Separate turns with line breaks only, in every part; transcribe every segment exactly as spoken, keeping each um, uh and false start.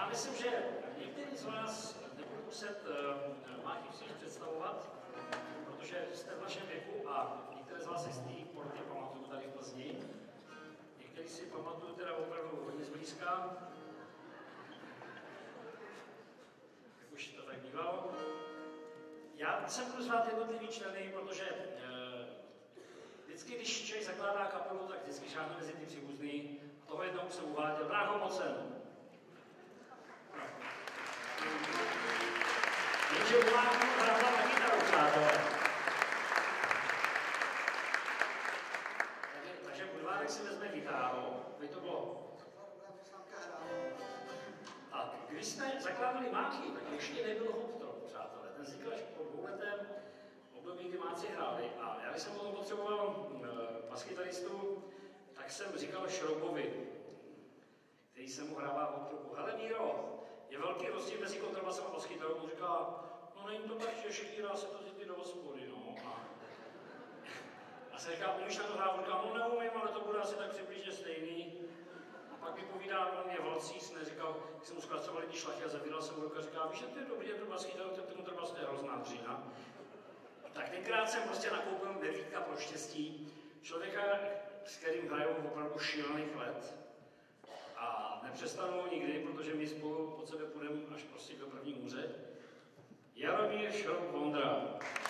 Já myslím, že některý z vás nebudu muset uh, Máchy příliš představovat, protože jste v našem věku a některé z vás si z té porty pamatuju tady v Plzni. Některý si pamatuju teda opravdu hodně zblízka. Jak už to tak bývalo. Já jsem budu zvát jednotlivý členy, protože uh, vždycky, když člověk zakládá kapelu, tak vždycky šáhne mezi ty příbuzný. A toho jednou jsem uváděl. Brácho, moc sem. Jenže u Máchy hrála na kytaru, přátelé. Takže, takže Budvárek si vezme kytáru, aby to bylo. A když jsme zakládali Máchy, tak ještě nebyl Hoptrop, přátelé. Ten vznikl až po dvouletém období, kdy Máci hráli. A já, když jsem potom potřeboval baskytaristu, tak jsem říkal Šroubovi, který se mu hrává v Hoptropu. Hele Míro, je velký rozdíl mezi kontrabasem a baskytarou. On říká, no není to tak těžký, dá se to zjít do hospody, no. A, a se říká, umíš na to hrát? On říká, no neumím, ale to bude asi tak přibližně stejný. A pak mi povídá, on je valcíc, neříkal, když jsem mu zkracovali ty šlachy a zavíral jsem mu ruku a říká, víš, že to je dobrý, to baskytaru, ten kontrabas to je hrozná dřina. Tak tenkrát jsem prostě nakoupil medvídka pro štěstí, člověka, s kterým hrajou opravdu šílených let. A nepřestanu nikdy, protože my spolu pod sebe půjdeme až prostě do první můře. Jaromír Šroub Vondra.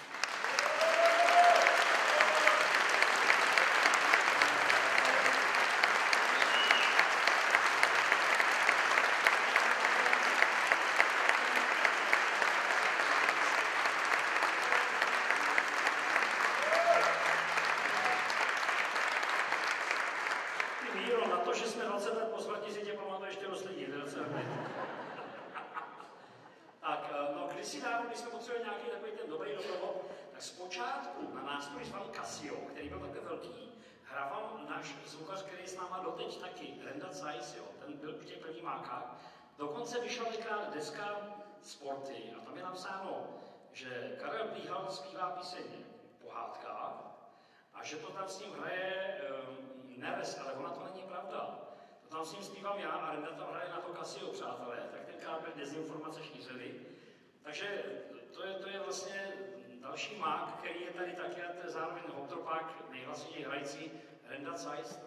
Zpočátku na nástroji zvaný Casio, který byl takhle velký, hrával náš zvukař, který je s náma doteď taky, Renda Zeiss, jo, ten byl v těch prvních Mákách. Dokonce vyšla tenkrát deska Sporty a tam je napsáno, že Karel Plíhal zpívá píseň Pohádka a že to tam s ním hraje um, Neves, ale ona to není pravda. To tam s ním zpívám já a Renda tam hraje na to Casio, přátelé, tak tenkrát byly dezinformace šířily. Takže to je, to je vlastně další Mák, který je tady taky, a to je zároveň Hoptropák, nejhlasitěji hrající Renda Zeiss.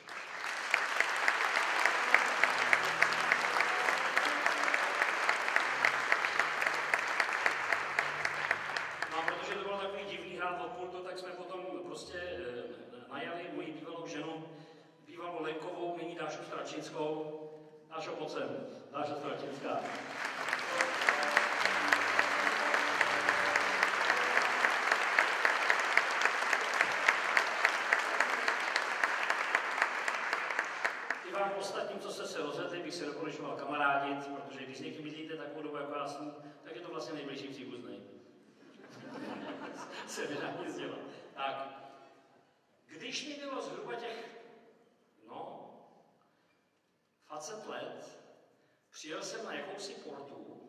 No a protože to bylo takový divný hrát od pultu, tak jsme potom prostě e, najali moji bývalou ženu, bývalou Lenkovou, nyní Dášu Stračinskou. Dášo, pojď sem. Dáša Stračinská. Ostatním, co jste se rozvedli, bych se doporučoval kamarádit, protože když s někým bydlíte takovou dobu jako já jsem, tak je to vlastně nejbližší příbuzný. se nedá nic dělat. Tak, když mi bylo zhruba těch, no, dvacet let, přijel jsem na jakousi portu,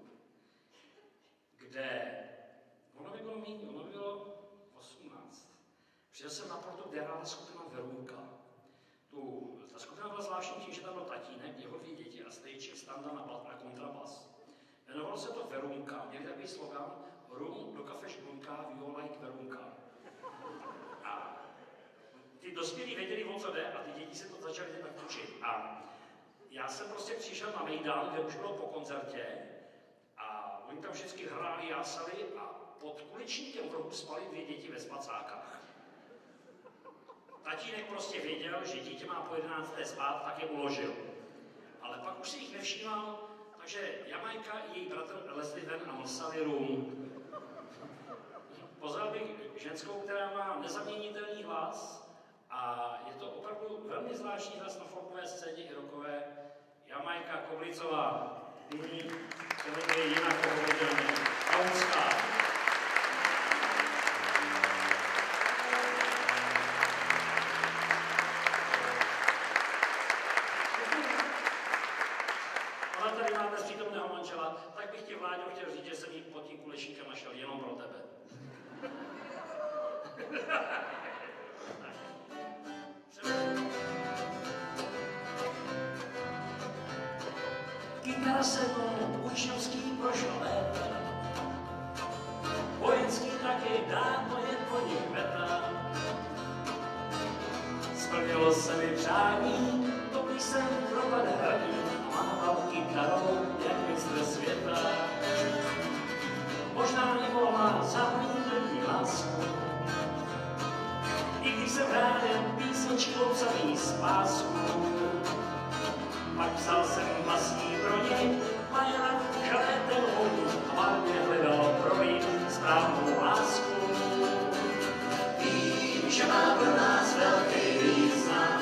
kde, ono by bylo méně, ono by bylo osmnáct. Přijel jsem na portu, kde hrála skupina Verunka. Tu, ta skupina byla zvláštní tím, že tam byl tatínek, jeho dvě děti a Stejček, Standa na, na kontrabas. Jmenovalo se to Verunka, měli takový slogan Rum do kafe šklunka, viola like Verunka. A ty dospělí věděli, o co jde a ty děti se to začaly tak učit. A já jsem prostě přišel na Mejdan, kde už bylo po koncertě a oni tam vždycky hráli, jásali a pod kuličníkem v rohu spali dvě děti ve spacákách. Tatínek prostě věděl, že dítě má po jedenácté spát, tak je uložil. Ale pak už si jich nevšímal, takže Jamajka i její bratr lezli ven a mlsali rum. Pozval bych ženskou, která má nezaměnitelný hlas a je to opravdu velmi zvláštní hlas na folkové scéně i rockové. Jamajka Kovlicová, nyní to je jinak pohodlně, Kaunská. Tak bych ti, Vláďo, chtěl říct, že jsem jí pod tím kulečníkem našel jenom pro tebe. kytara se mnou učňovský prošlo léta. Vojenský taky dávno je po nich veta. Splnilo se mi přání, to když jsem propad hradí a mával kytarou jak mistr světa. Možná i mohla zahnít první lásku, i když jsem hrál jen písničky obsaný z pásku. Pak vzal jsem vlastní broni, majela žalétem hodu a marně hledal pro ní správnou lásku. Vím, že má pro nás velký význam,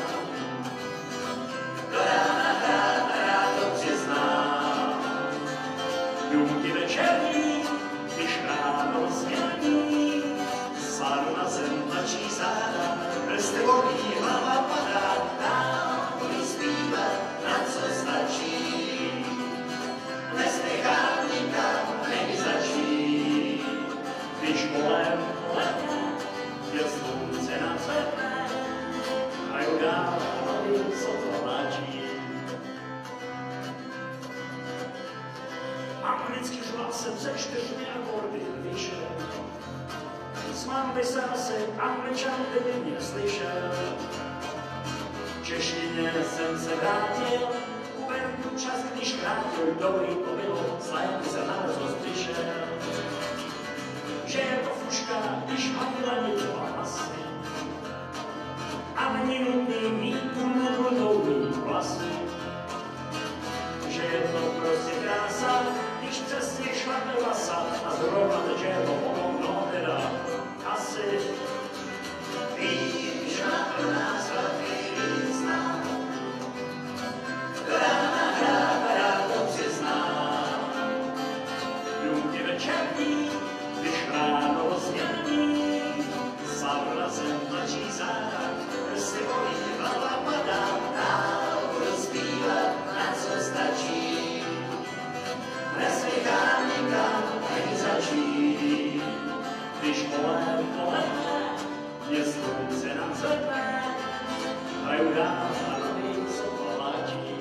do rána hrát a já to přiznám. Důmky večerní, když ráno změní, sádu na zem tlačí záda, prsty bolí, hlava padá, dál budu zpívat, na co stačí. Nespěchám nikam, není začí, když kolem letne, je slunce nám světne, hraju dál a nový, co to vláčí. Anglicky řval jsem se čtyřmi akordy vyšel, smál by se asi Angličan, kdyby mě slyšel. V češtině jsem se vrátil, uvedu čas, když krátil, dobrý to bylo, zlé se nárzost přišel. Že je to fuška, když manila někoho hlasy, a není nutný mít tu modlnou vlasy. Že je to prostě krása, když přesně šlape lasa a zrovna teče to ono teda asi. Vím, že má pro nás velký význam, do rána hrát a já to přiznám. Důmky večerní, když ráno změní, sádu na zem tlačí záda, prsty bolí, hlava padá, dál budu zpívat, na co stačí. Nespěchám nikam, není začí, když kolem poletne, je slunce nám zvedne, hraju dál a nový, co to vláčí.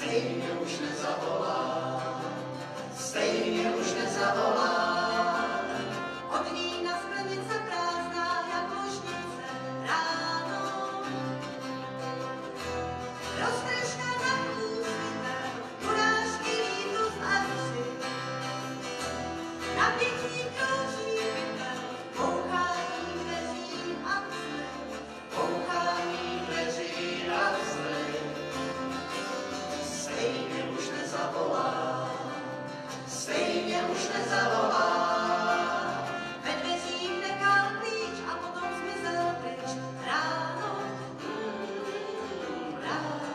stejně už nezavolá, stejně už nezavolá.
Od vína sklenice prázdná, jak ložnice ráno. Roztržka nad úsvitem, urážky lítu z arši. Na pěkný krouží pytel, bouchání dveří a vztek.
Bouchání dveří a vztek. Stejně už nezavolá, stejně už nezavolá.
Ve dveřích nechal klíč a potom zmizel pryč. Ráno, ráno.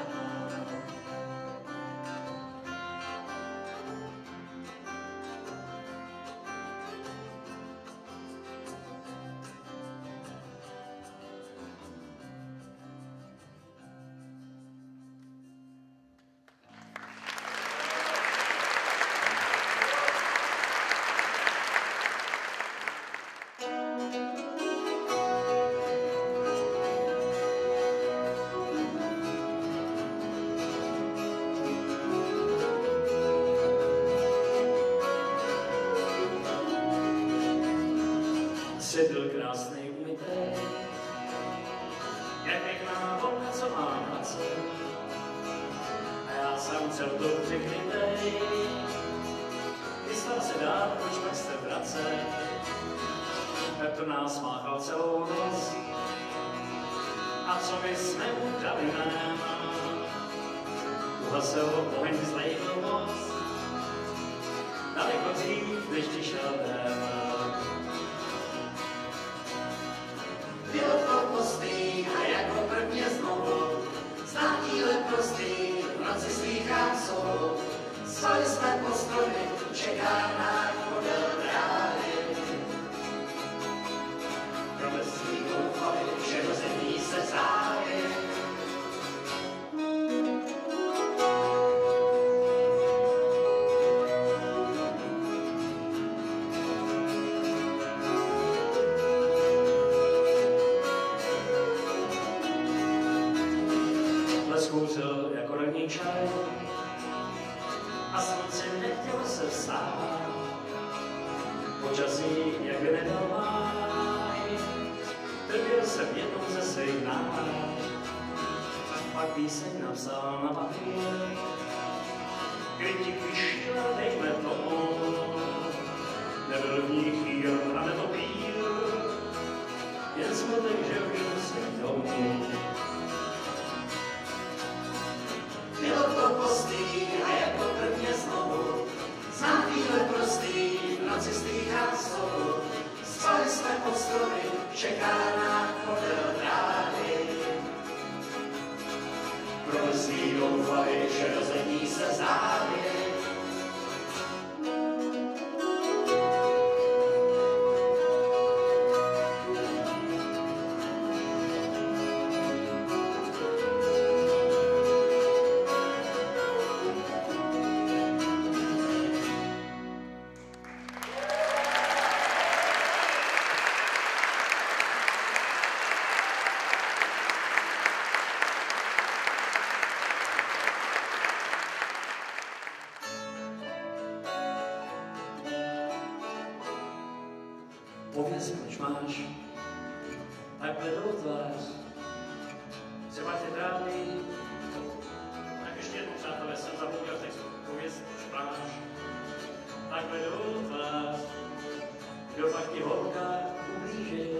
Svět byl krásnej, umytej, jak pěkná volna, co má na ce. A já sám celou překrytej, chystal se dát, proč pak se vracet. Petr nás máchal celou noc, a co my jsme udali jména. Uhasil oheň zlej byl moc, daleko dřív, než přišel den.
Bylo to postý a jako prvně znovu, znátýhle prostý, v noci slýchám soulu. Spali jsme po stromy, čeká nás podél dráhy. Promyslí doufali, že do zemí se záhy.
Kouřil jako ranní čaj a slunci nechtělo se vstát. Počasí, jak by nedal máj, trpěl jsem jednou ze svých nád. Pak píseň napsal na papír, kritik vyšíla, dejme tomu. Nebyl v ní chýr a netopír, jen smutek, že už musím domů.
Bylo to postý a jako prvně znovu, znám chvíle prostý, v noci slýchám slovu. Spali jsme pod stromy, čeká nás podél dráhy. Promyslí doufali, že do zemí se záhy.
Pověz, proč máš takhle do tvář. Třeba tě tráví. Tak ještě jednou, přátelé, jsem zapomněl text. Pověz, proč máš takhle do tvář. Kdo pak ti holka ublížil.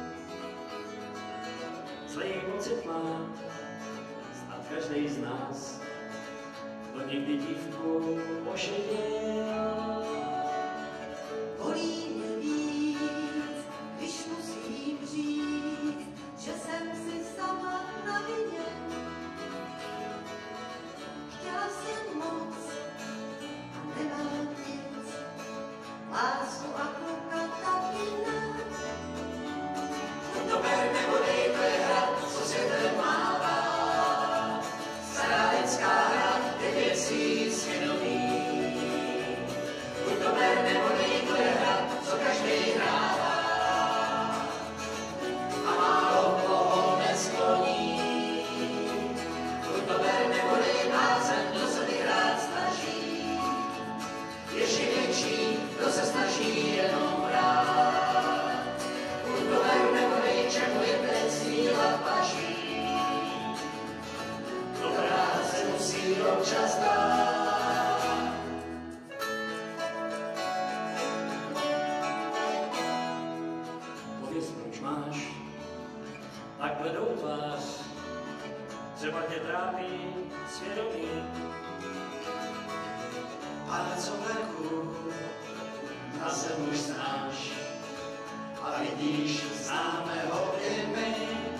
Zlej pocit má snad každej z nás. To někdy dívku ošeděl.
Bolí mě víc, když musím říct, že jsem si sama na vině. Chtěla jsem moc a nemám nic, lásku a kluka taky ne.
To ber nebo dej, to je hra, co světem mává. Stará lidská hra, je věcí svědomí. jsem už znáš a vidíš, známe ho i my.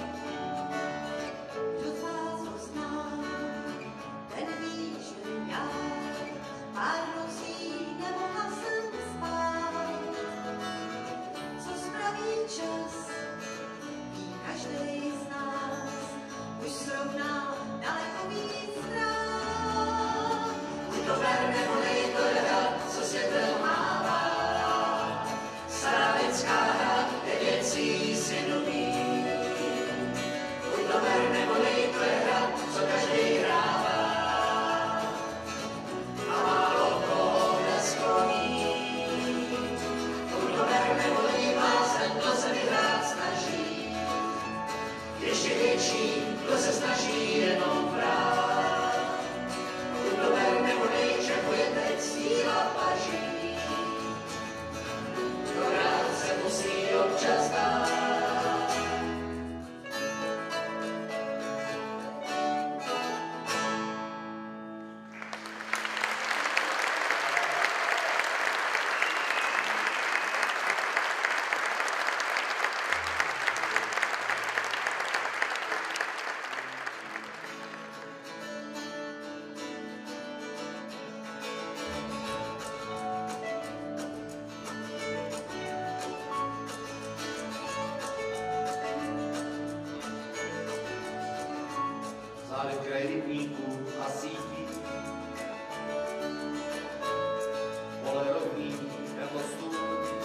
Kdo z vás ho zná, ten ví, že já pár nocí nemohla jsem spát. Co spraví čas, ví každej z nás, už srovná daleko víc rád.
Buď to ber nebo nej, to je hra, co světem mává. Stará lidská hra je věcí si nový. Buď to ber nebo nej, to je hra, co každý hrává. A málo koho neskloní. Buď to ber nebo nej, blázen, kdo se vyhrát snaží. Ještě větší, kdo se snaží jenom brát. Buď to ber nebo nej, čeho je teď síla paží. Akorát se musí občas dát. Záliv kraj rybníků a sítí, pole rovný jako stůl.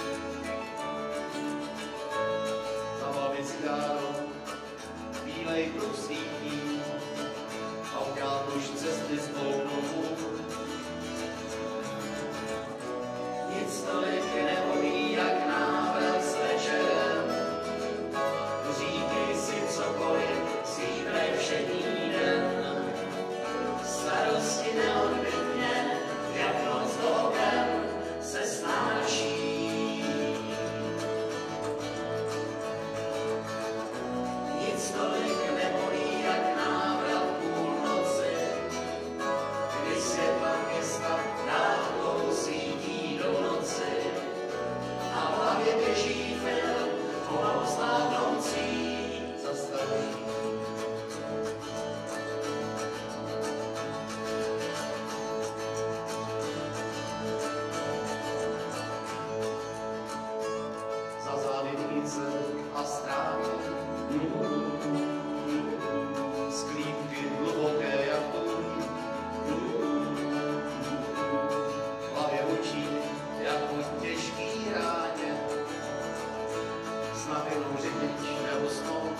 Zabalit cigáro, bílej pruh svítí a udělat už cesty z polnou. Nic tolik nebolí, jak návrat s večerem. Říkej si cokoliv, zítra je všední den. Starosti neodbytně, jak noc do oken, se snáší. Nic tolik nebolí, jak návrat půlnoci, kdy světla města dálkou svítí do noci. A v hlavě běží film, pomalu slávnoucí zastaví. Za závěrnice a stráně sklípky hluboké jak tůň. V hlavě učí jako těžký ráně, s napinou řidič nebo snou.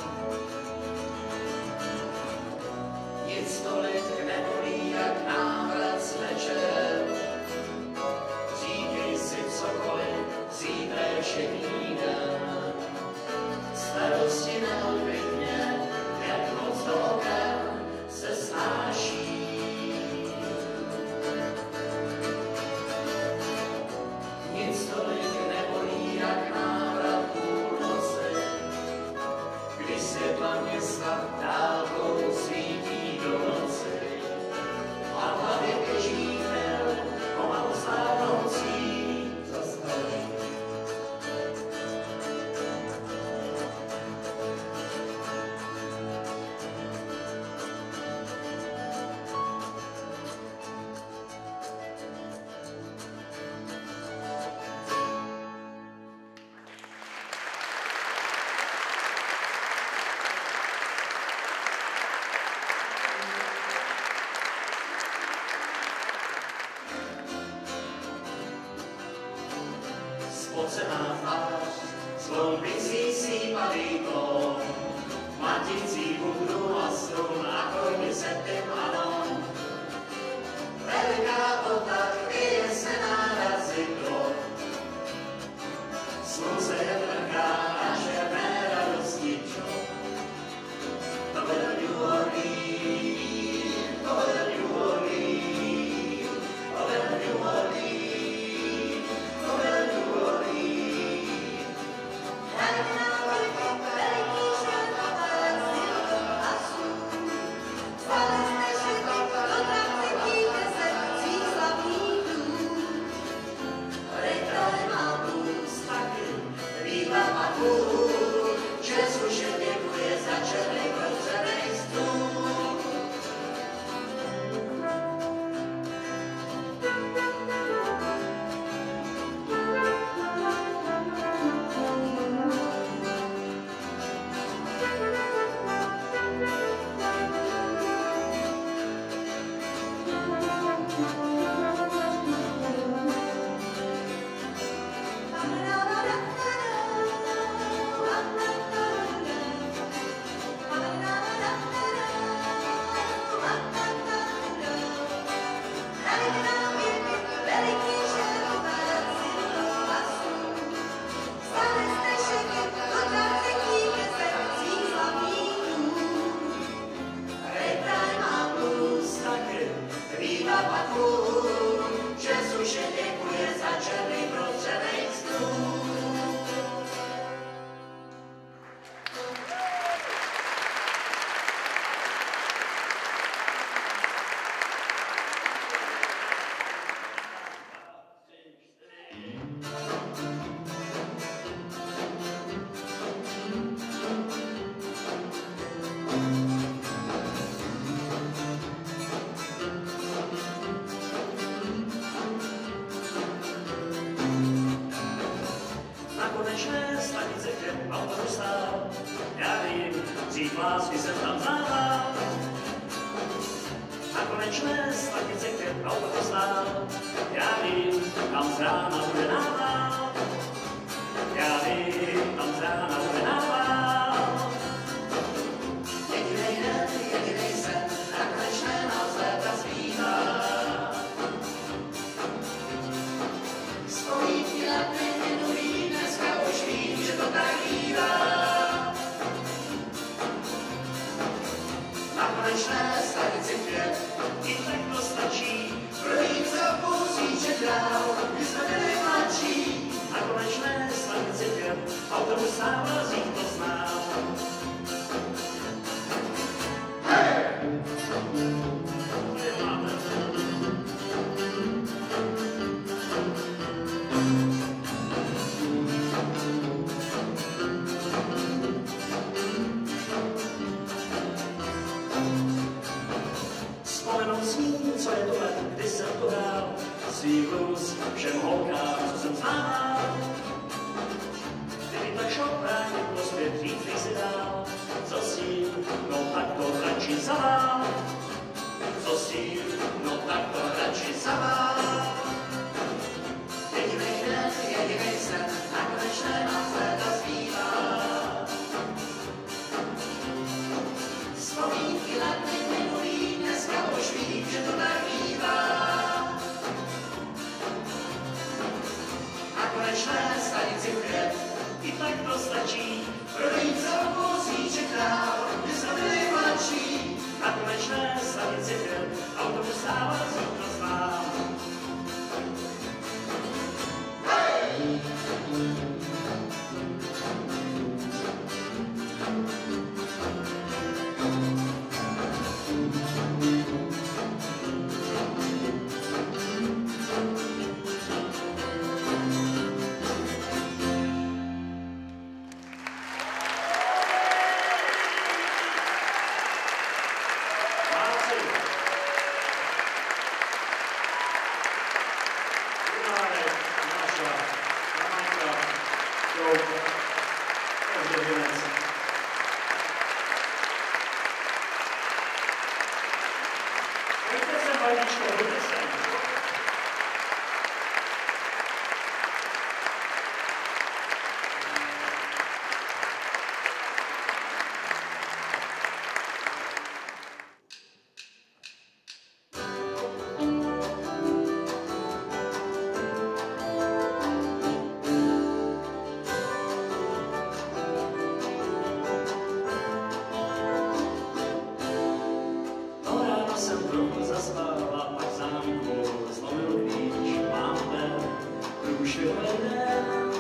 Nic tolik nebolí, jak návrat s večerem. Říkej si cokoliv, zítra je všední den. Starosti neodbytně, jak noc do oken, se snáší. Nic tolik nebolí, jak návrat půlnoci, kdy světla města dálkou svítí do noci. A v hlavě běží film, pomalu slávnoucí zastaví. Spocená tvář, zlombicí sípavý tón, matící bubnu a strun, akordy septim anon. Veliká to tak, je se nárazidlo, slunce je vrká a černé radosti čop. To byl New Orleans, to byl New Orleans, to byl New Orleans, to byl New Orleans.
Spalili jste všechny, do trak cítíte se svých slavných.
pak můj, že suše děkuje za černý prostředek stůl.
Na konečné stanice, kde autobus stál, já vím, dřív lásky jsem tam zával. Na konečné stanice, kde autobus stál, já vím, tam z rána bude nával. Já vím, tam z rána bude nával.
Jedinej den, jedinej sen, na konečné nás léta zpívá. Vzpomínky na dny minulý, dneska už vím, že to tak bývá. Na konečné stanici pět,
I tak to stačí,
projít za vozíček dál, my jsme byli mladší.
na konečné stanici pět, autobus stával, zích to znám. Kde máte? Vzpomenout s ním, co je to let, kdy jsem to hrál, svý blues všem holkám, co jsem znával. Kdyby tak šel právě prospět, říct bych si dál, co s tím, no tak to radši zavál. Co s tím, no tak to radši zavál.
Jedinej den, jedinej sen, na konečné nás léta zpívá. Vzpomínky na dny minulý, dneska už vím, že to tak bývá. Na konečné stanici pět,
I tak to stačí,
projít za vozíček dál, my jsme byli mladší.
na konečné stanici pět, autobus stával, zích to znám. Máci, Junárek, Maša, Janka, Jouk, Ozděvěnec. Pojďte sem, Vajdičko, pojďte sem. To ráno jsem trochu zaspal a pak v zámku zlomil klíč, máme průšvihové den.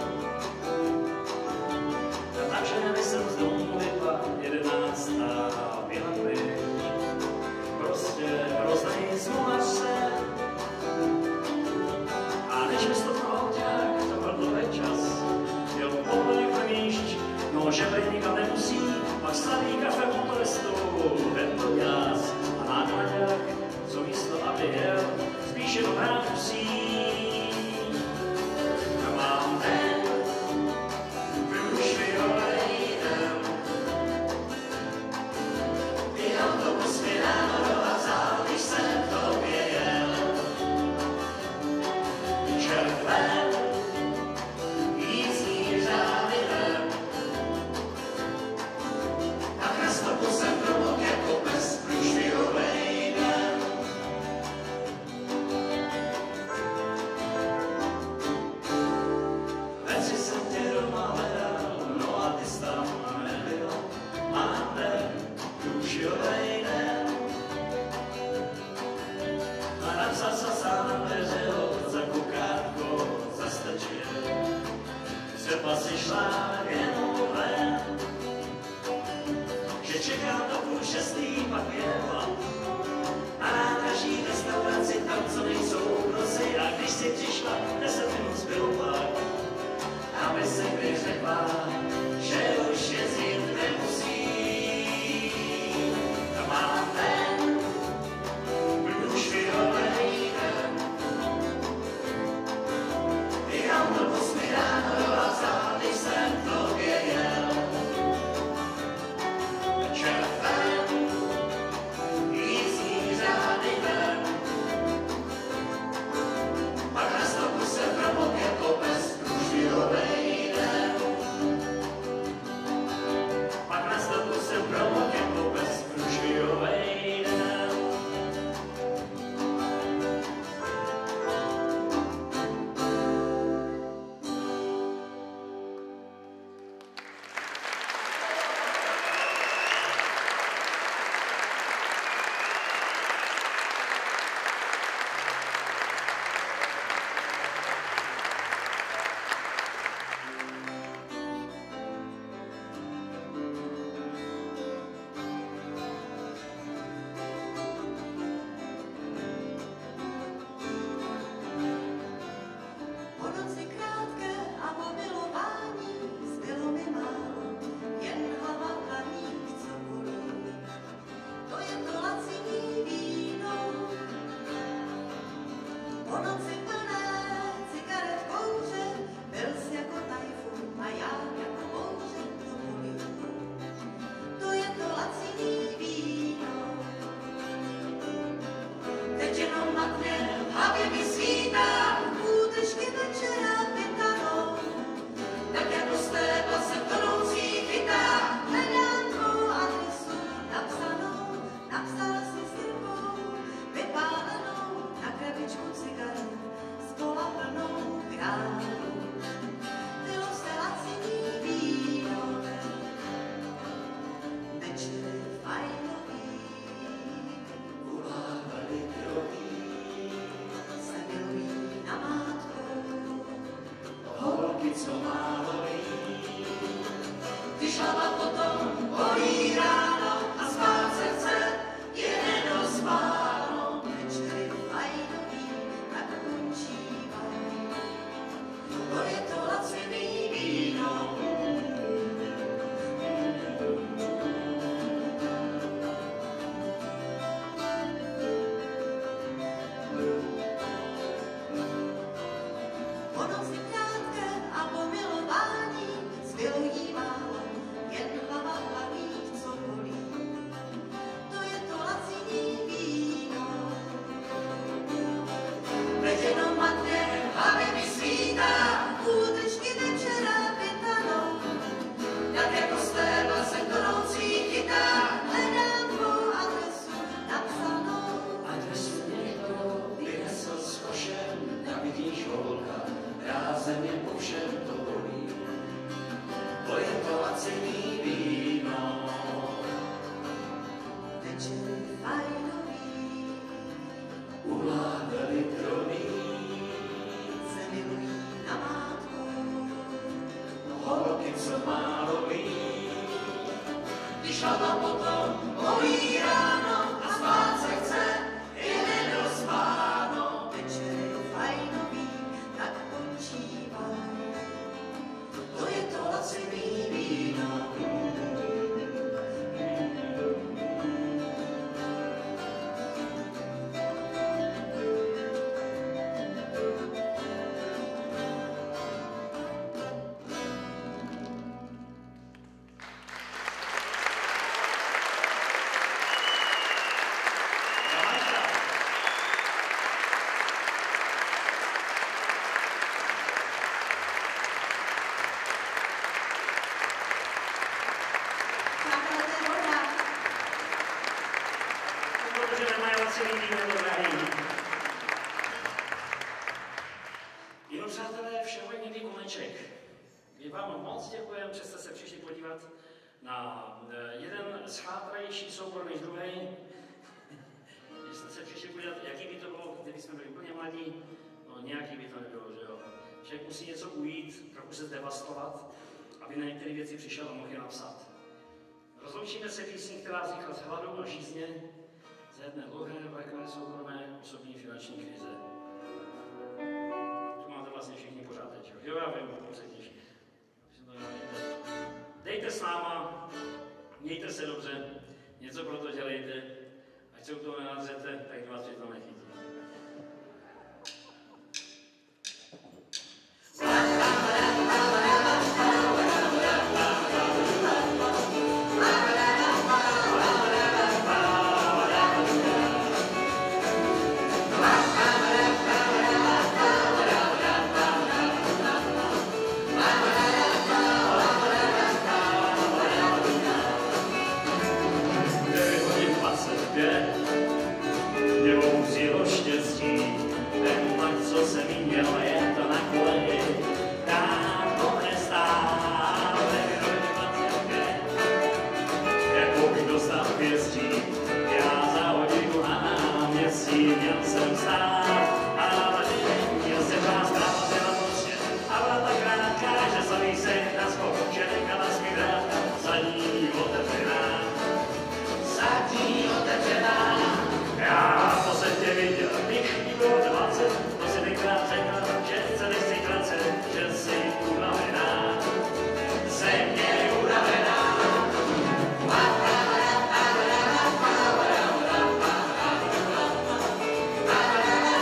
Takže nemyslel z domu vypad jedenáctá byla pryč. Prostě hroznej zmuvař se. A než mi stopnul auták, to byl dlouhý čas, jel pohled na míšť, no že teď nikam nemusí, pak slaví kafe motoristu, tento jas a nákladák, co místo, aby jel, spíš jenom hrát musí. A mám ten průšvihovej den,
Ty autobus mi ráno dohazal, když jsem k tobě jel.
červen,
Jízdní řády ven. Tak na stopu jsem promok jako pes, průšvihovej den. co málo ví. Když hlava potom bolí ráno a spát se chce, je nedospáno.
Večery fajnový, tak končívají.
To je to laciný víno.
Ono si krátké a pomilování zbylo jí málo, jen hlava hlaví, co bolí. To je to laciný víno.
Teď jenom matně hlavy mi svítá,
Údržky večera vytanou,
jak jako stébla se do nocí chytá.
hledám tvou adresu napsanou.
Adresu někdo vynesl s košem, tam vidíš holka, rázem je po všem to bolí. To je to laciný víno.
Večery fajnový,
Uláhli kroví,
se milují na mátku.
holky, co málo ví. Když hlava potom bolí ráno a spát se chce, je nedospáno.
Večery fajnový, tak končívají.
To je to laciný víno.
Přátelé, to je voda.
Protože nemají laciný víno, drahý. Jenom přátelé, všeho je někdy koneček. My vám moc děkujeme, že jste se přišli podívat na eh, jeden schátranější soubor než druhý. Že jste se přišli podívat, jaký by to bylo, kdyby jsme byli úplně mladí. No nějaký by to nebylo, že jo. Člověk musí něco ujít, trochu se zdevastovat, aby na některé věci přišel a mohl je napsat. Rozloučíme se písní, která vznikla s hladou a žízně za jedné dlouhé, vleklé, soukromé, osobní finanční krize. To máte vlastně všichni pořád teď, jo? Jo, já vím, pouze když. Dejte s náma, mějte se dobře, něco pro to dělejte, ať se u toho nenadřete, tak vás při tom nechytí. devět hodin dvacet pět, mě bouzilo štěstí, ten vlak, co se mi měl, je to na koleji, dávno nestál. devět hodin dvacet pět, jako bych dostal pěstí, já za hodinu na náměstí měl jsem stát, ale měl jsem vás práva zjela prostě, a byla tak krátká, že samý se na skok, že nechala mi vrátka, za ní otevřená.
Zadní otevřená,
Já to jsem tě viděl, když jí bylo dvacet, to si tenkrát řekl, že se nechci vracet, že jsi unavená.
země je unavená.
Večery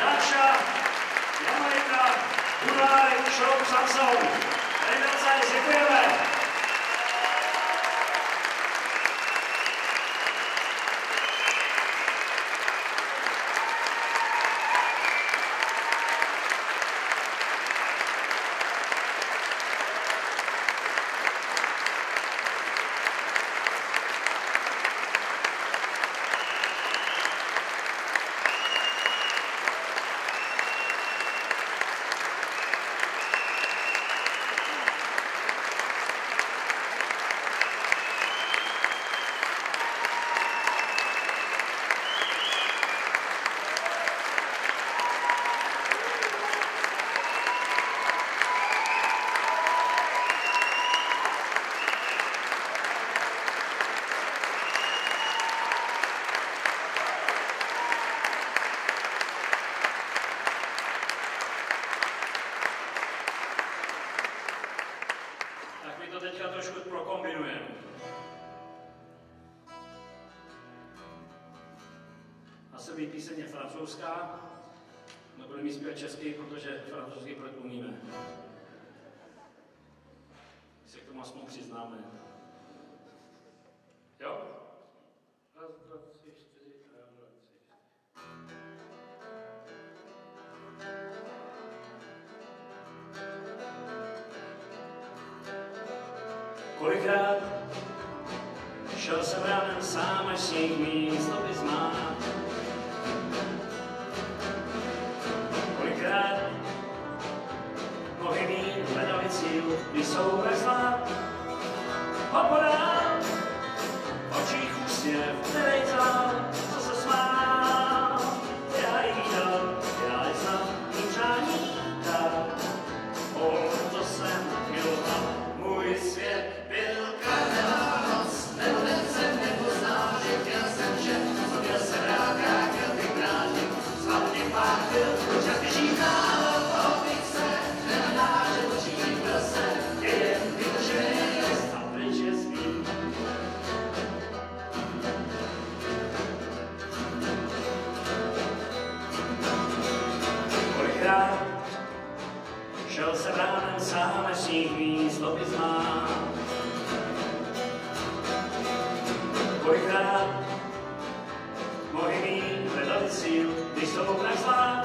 Dáša, Jamaika, Budárek, Šrop, Samson. Regenci, děkujeme. Teďka trošku prokombinujeme. Asi píseň je francouzská, nebudeme jí zpívat česky, protože francouzský projekt umíme. Se k tomu aspoň přiznáme. Jo? Raz, dva, tři, čtyři, raz, dva, tři. Kolikrát šel jsem ránem sám, až sníh mý stopy zmá. Kolikrát nohy mý hledaly cíl, když jsou tak zlá. Opodál v očích úsměv, který vzal, co se smál. Já jí dal, já ji znal, mým přání dal. O, to jsem miloval, můj svět. Šel jsem ránem sám, až sníh mý stopy zmá. Kolikrát nohy mý hledaly cíl, když jsou tak zlá.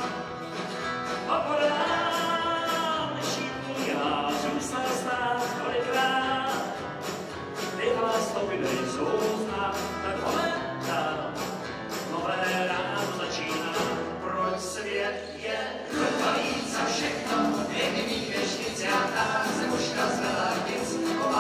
Opodál nešípní já jsem myslel stát. Kolikrát tyhle stopy nejsou znát, tak momentál nové ráno začíná. Proč svět je dopadít za všechno? Jediný věšnic, já tak jsem už rozvedla nic.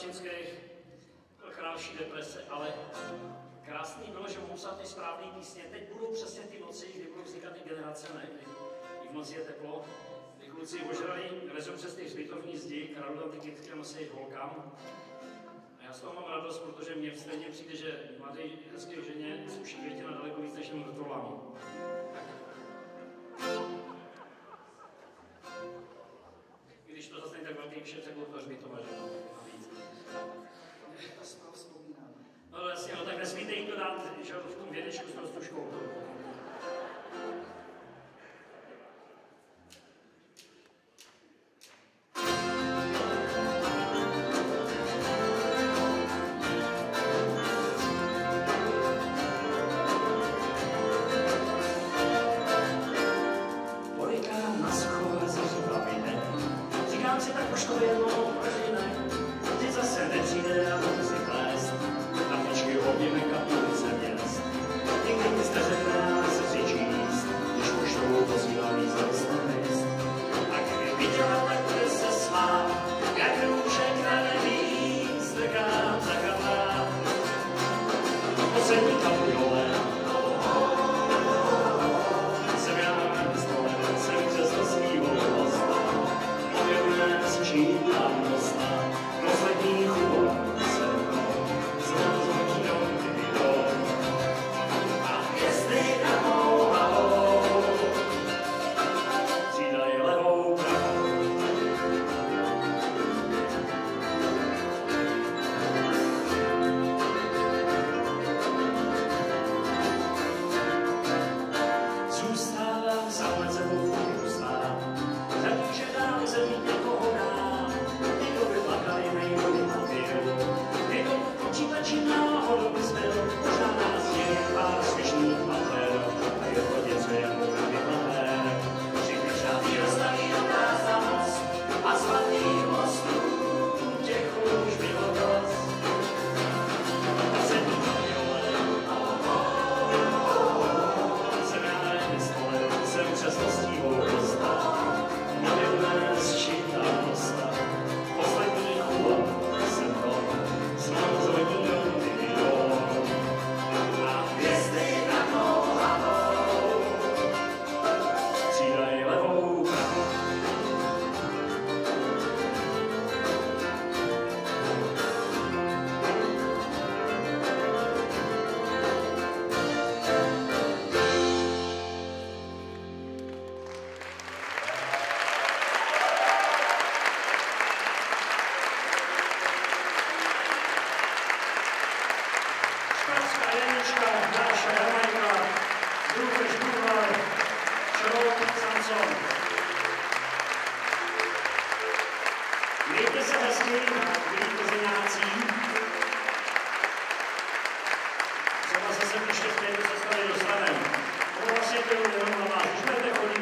klasických, králší deprese, ale krásný bylo, že mohu psát ty správné písně. Teď budou přesně ty noci, kdy budou vznikat ty generace, ne? Kdy, kdy v noci je teplo, kdy kluci ožrali, lezou přes ty hřbitovní zdi, kradou tam ty kytky a nosí holkám. A já z toho mám radost, protože mně stejně přijde, že mladé hezké ženě sluší květina daleko víc než jenom do toho lámu. Když to zase není tak velký kšet, tak to hřbitova, že to navíc.
To z toho vzpomínám.
No jasně, no tak nesmíte jim to dát, že v tom vědečku s tou stužkou.
Polikám na schole za zubavine, říkám si, tak už to jednou prožijeme. Teď zase nepřijde a budu si plést, na počky oběme kaplice měst. Nikdy nic neřekne, ale se chci číst, když poštou posílá výzor z list. A kdyby viděla, tak bude se smát, jak růžek na neví, strkám za kabát. Poslední kapliole, jsem já na stole, jsem přesto svýho hosta. Objevné sčítám dosta, poslední chůl se mnou, znovu zvoní do video. A hvězdy na mou hlavou střídají levou pravou. Zůstávám sám nad sebou vyrůstám, zatím, že dál se mít někoho dám. Někdo by plakal, jiný by mluvil, někdo v počítači náhodou by zbyl. Možná nás je pár svěžných pater a je to něco jako vyplater. Všichni šáty rozstaví do prázdna most a svatých mostů těch už bylo dost. Poslední kapliole, jsem já na jedné stole, jsem přesto stíhou hosta. Objevné sčítám dosta, poslední chůl se mnou, znovu zvoní do video. A hvězdy nad mou hlavou střídají levou pravou. Šparská Janička, Dáša Jamajka, Růpeš Budvar, Šrot Samson. Mějte se hezky, milí plzeňáci. Třeba se sem ještě v této sestavě dostaneme. To vlastně bylo jenom na vás, když budete chodit